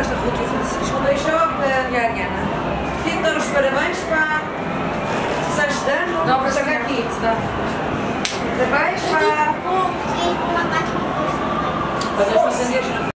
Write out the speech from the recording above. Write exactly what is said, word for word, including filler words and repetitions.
pokaż te buty podejściowe, ja nie wiem. Piękno, proszę Państwa. Coś ten? Dobra, tak jak nic, no. Proszę Państwa.